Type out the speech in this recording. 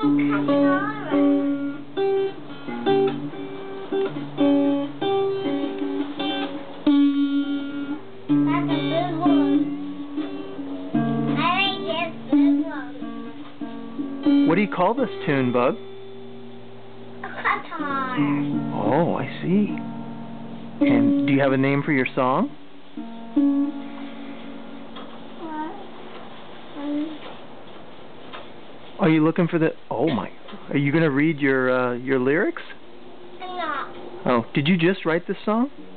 That's a good one. I like this good one. What do you call this tune, Bub? A guitar. Oh, I see. And do you have a name for your song? Are you looking for the... Oh my... Are you going to read your lyrics? No. Oh, did you just write this song?